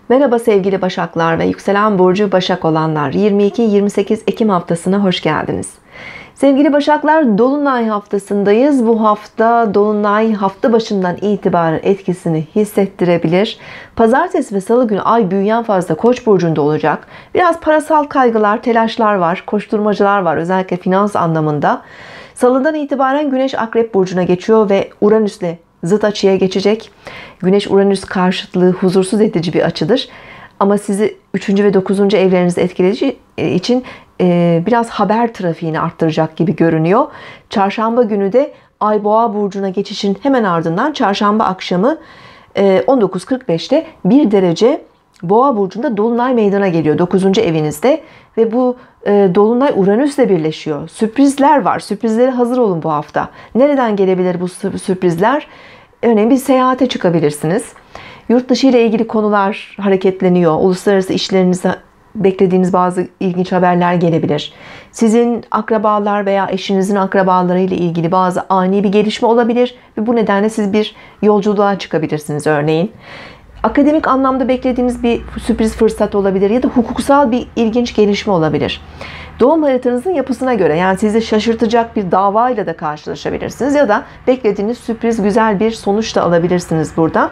Merhaba sevgili Başaklar ve yükselen burcu Başak olanlar, 22-28 Ekim haftasına hoş geldiniz. Sevgili Başaklar, Dolunay haftasındayız. Bu hafta Dolunay hafta başından itibaren etkisini hissettirebilir. Pazartesi ve Salı günü Ay büyüyen fazla Koç burcunda olacak. Biraz parasal kaygılar, telaşlar var, koşturmacalar var, özellikle finans anlamında. Salıdan itibaren Güneş Akrep burcuna geçiyor ve Uranüs'le zıt açıya geçecek. Güneş-Uranüs karşıtlığı huzursuz edici bir açıdır. Ama sizi 3. ve 9. evlerinizi etkilediği için biraz haber trafiğini arttıracak gibi görünüyor. Çarşamba günü de Ay Boğa burcuna geçişin hemen ardından çarşamba akşamı 19.45'te 1 derece Boğa burcunda Dolunay meydana geliyor 9. evinizde ve bu Dolunay Uranüs'le birleşiyor. Sürprizler var. Sürprizlere hazır olun bu hafta. Nereden gelebilir bu sürprizler? Örneğin bir seyahate çıkabilirsiniz. Yurt dışı ile ilgili konular hareketleniyor. Uluslararası işlerinizde beklediğiniz bazı ilginç haberler gelebilir. Sizin akrabalar veya eşinizin akrabaları ile ilgili bazı ani bir gelişme olabilir ve bu nedenle siz bir yolculuğa çıkabilirsiniz örneğin. Akademik anlamda beklediğiniz bir sürpriz fırsat olabilir ya da hukuksal bir ilginç gelişme olabilir. Doğum haritanızın yapısına göre, yani sizi şaşırtacak bir davayla da karşılaşabilirsiniz ya da beklediğiniz sürpriz güzel bir sonuç da alabilirsiniz burada.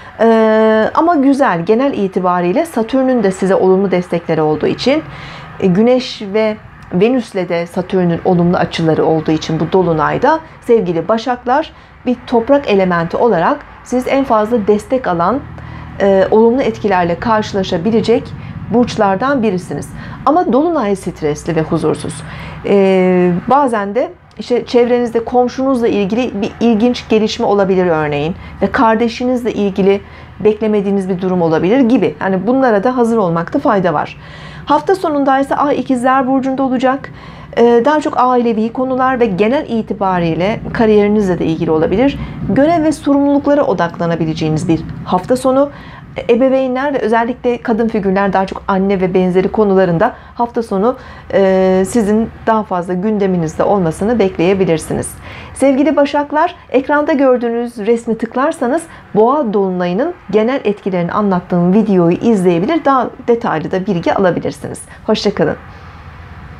Ama güzel, genel itibariyle Satürn'ün de size olumlu destekleri olduğu için, Güneş ve Venüs'le de Satürn'ün olumlu açıları olduğu için bu dolunayda sevgili Başaklar, bir toprak elementi olarak siz en fazla destek alan, olumlu etkilerle karşılaşabilecek burçlardan birisiniz. Ama dolunay stresli ve huzursuz. Bazen de işte çevrenizde komşunuzla ilgili bir ilginç gelişme olabilir örneğin ve kardeşinizle ilgili beklemediğiniz bir durum olabilir gibi. Yani bunlara da hazır olmakta fayda var. Hafta sonunda ise Ay İkizler burcunda olacak. Daha çok ailevi konular ve genel itibariyle kariyerinizle de ilgili olabilir. Görev ve sorumluluklara odaklanabileceğiniz bir hafta sonu. Ebeveynler ve özellikle kadın figürler, daha çok anne ve benzeri konularında hafta sonu sizin daha fazla gündeminizde olmasını bekleyebilirsiniz. Sevgili Başaklar, ekranda gördüğünüz resmi tıklarsanız Boğa dolunayının genel etkilerini anlattığım videoyu izleyebilir, daha detaylı da bilgi alabilirsiniz. Hoşça kalın.